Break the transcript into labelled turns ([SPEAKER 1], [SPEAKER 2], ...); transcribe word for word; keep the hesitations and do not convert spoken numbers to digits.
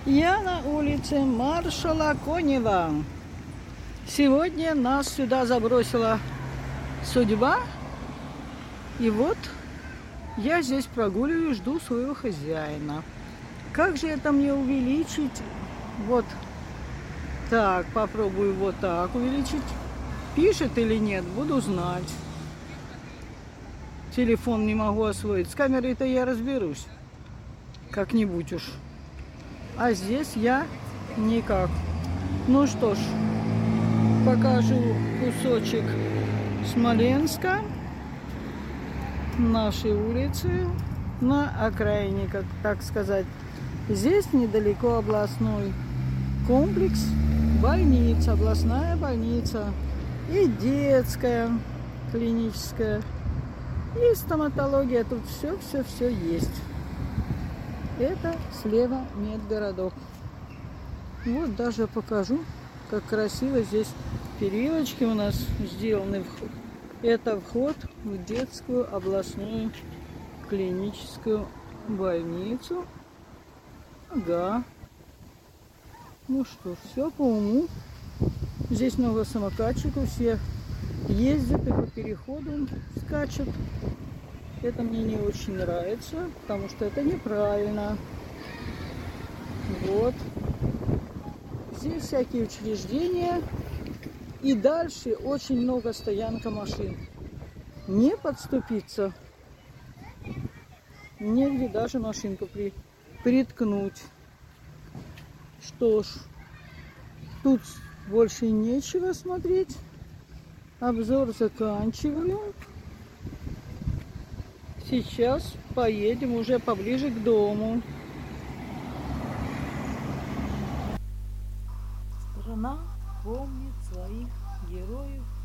[SPEAKER 1] Я на улице маршала Конева. Сегодня нас сюда забросила судьба. И вот я здесь прогуливаю, жду своего хозяина. Как же это мне увеличить? Вот так, попробую вот так увеличить. Пишет или нет, буду знать. Телефон не могу освоить. С камерой-то я разберусь. Как-нибудь уж. А здесь я никак. Ну что ж, покажу кусочек Смоленска, нашей улицы, на окраине, как так сказать. Здесь недалеко областной комплекс, больница, областная больница и детская, клиническая, и стоматология. Тут все-все-все есть. Это слева медгородок. Вот даже покажу, как красиво здесь перилочки у нас сделаны. Это вход в детскую областную клиническую больницу. Ага. Ну что ж, все по уму. Здесь много самокатчиков, все ездят и по переходу скачут. Это мне не очень нравится, потому что это неправильно. Вот. Здесь всякие учреждения. И дальше очень много стоянка машин. Не подступиться. Негде даже машинку при, приткнуть. Что ж, тут больше нечего смотреть. Обзор заканчиваю. Сейчас поедем уже поближе к дому. Страна помнит своих героев